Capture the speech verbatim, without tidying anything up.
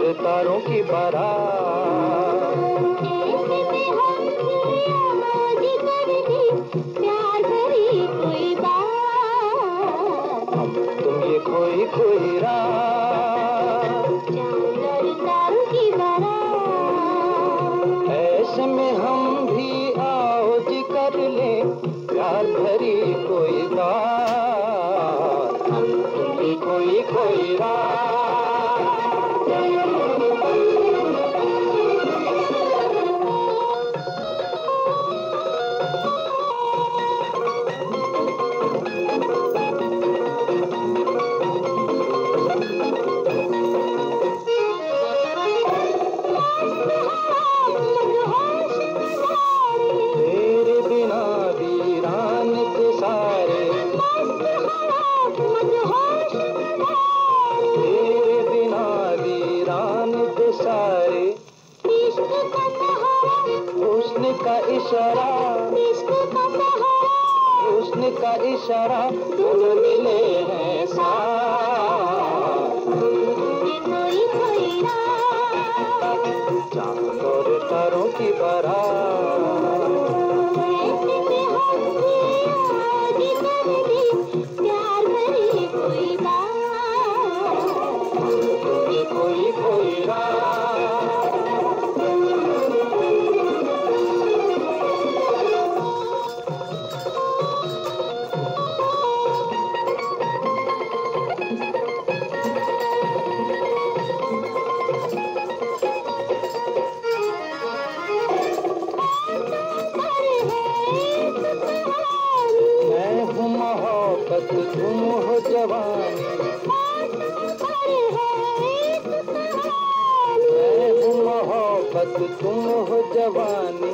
और तारों की बारात। प्यार भरी कोई बात, हम तुम ये कोई कोई रात, चांद और तारों की बारात। ऐसे में हम भी आओ जी कर ले प्यार भरी कोई बात, हम तुम ये कोई कोई रात। तेरे बिना वीरान थे सारे, तेरे बिना वीरान थे सारे। हुस्न का इशारा, हुस्न का इशारा, दोनों मिले हैं साथ। चांद और तारों की बारात, प्यार भरी कोई बात, कोई कोई रात। मैं हूँ मोहब्बत तुम हो जवानी, मैं हूँ मोहब्बत तुम हो जवानी।